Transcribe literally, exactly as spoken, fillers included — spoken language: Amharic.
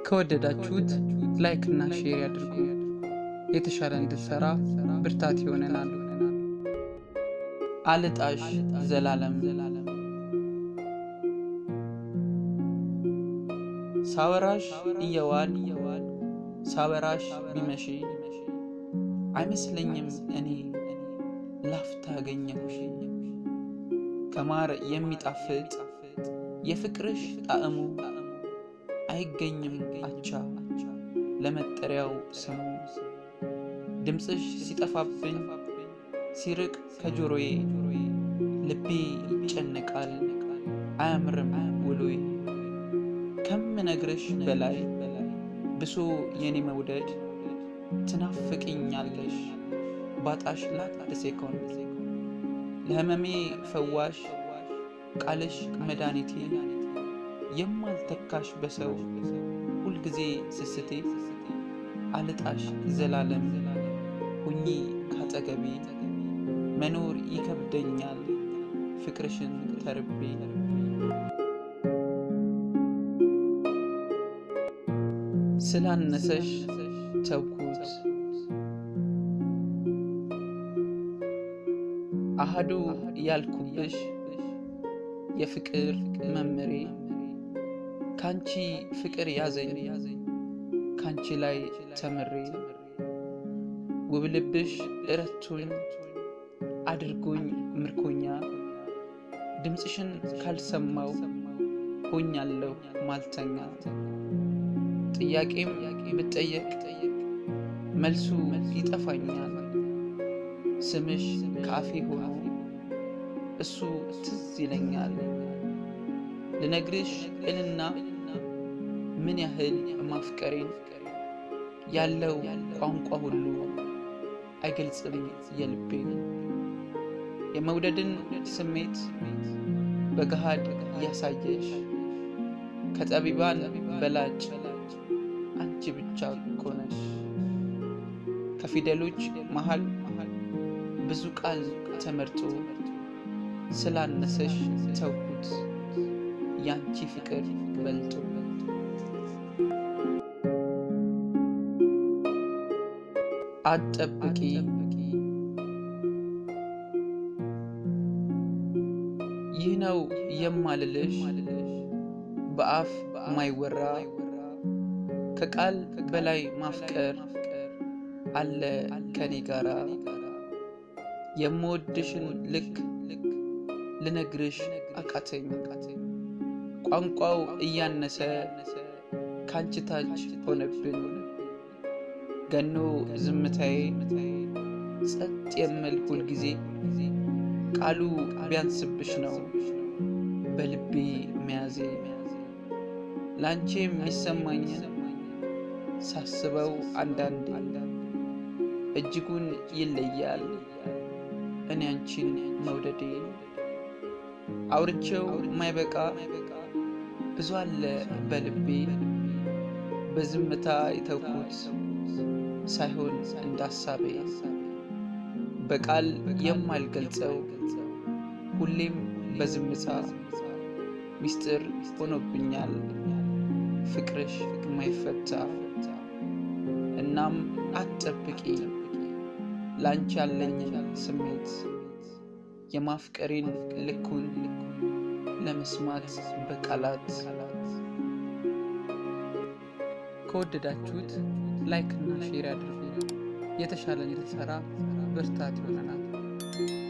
ከወደዳችሁት ላይክ እና ሼር ያድርጉ። የተሻለ እንድትሰራ ብርታት ይሆነናል። አልጣሽ ዘላለም ሳወራሽ እየዋል ሳወራሽ ቢመሽ አይመስለኝም እኔ ላፍታ አገኘሁሽ። ከማር የሚጣፍጥ የፍቅርሽ ጣዕሙ አይገኝም አቻ ለመጠሪያው ስሙ። ድምጽሽ ሲጠፋብኝ ሲርቅ ከጆሮዬ ልቤ ይጨነቃል አያምርም ውሎዬ። ከምነግርሽ በላይ ብሶ የኔ መውደድ ትናፍቅኛለሽ ባጣሽ ለአንድ ሴኮንድ። ለህመሜ ፈዋሽ ቃልሽ መድኃኒቴ የማልተካሽ በሰው ሁልጊዜ ስስቴ። አልጣሽ ዘላለም ሁኚ ካጠገቤ መኖር ይከብደኛል ፍቅርሽን ተርቤ። ስላነሰሽ ተውኩት አሃዱ ያልኩብሽ የፍቅር መምሬ። ካንቺ ፍቅር ያዘኝ ካንቺ ላይ ተምሬ። ውብ ልብሽ እረቱኝ አድርጎኝ ምርኮኛ። ድምጽሽን ካልሰማው ሆኛለሁ ማልተኛ። ጥያቄም ብጠየቅ መልሱ ይጠፋኛል። ስምሽ ካፌ ሆኖ እሱ ትዝ ይለኛል። ልነግርሽ እልና ምን ያህል ማፍቀሬን ያለው ቋንቋ ሁሉ አይገልጽም የልቤን። የመውደድን ስሜት በገሃድ ያሳየሽ ከጠቢባን በላጭ አንቺ ብቻ እኮ ነሽ። ከፊደሎች መሃል ብዙ ቃል ተመርጦ ስላነሰሽ ተውኩት ያንቺ ፍቅር በልጦ። አትጠብቂ ይህ ነው የማልልሽ በአፍ ማይወራ ከቃል በላይ ማፍቀር አለ ከኔ ጋራ። የምወድሽን ልክ ልነግርሽ አቃተኝ ቋንቋው እያነሰ ካንቺ ታች ሆነብኝ። ገኖ ዝምታዬ ጸጥ የምል ሁልጊዜ ቃሉ ቢያንስብሽ ነው በልቤ መያዜ። ላንቺ የሚሰማኝ ሳስበው አንዳንዴ እጅጉን ይለያል እኔ አንቺን መውደዴ። አውርቼው ማይበቃ ብዙ አለ በልቤ በዝምታ የተውኩት ሳይሆን እንዳሳቤ። በቃል የማልገልጸው ሁሌም በዝምታ ሚስጥር ሆኖብኛል ፍቅርሽ የማይፈታ። እናም አትጠብቂ ላንቺ ያለኝን ስሜት የማፍቀሬን ልኩን ለመስማት በቃላት። ከወደዳችሁት ላይክ እና ሼር ያድርጉ። የተሻለ እንድትሰራ ብርታት ይሆነናል።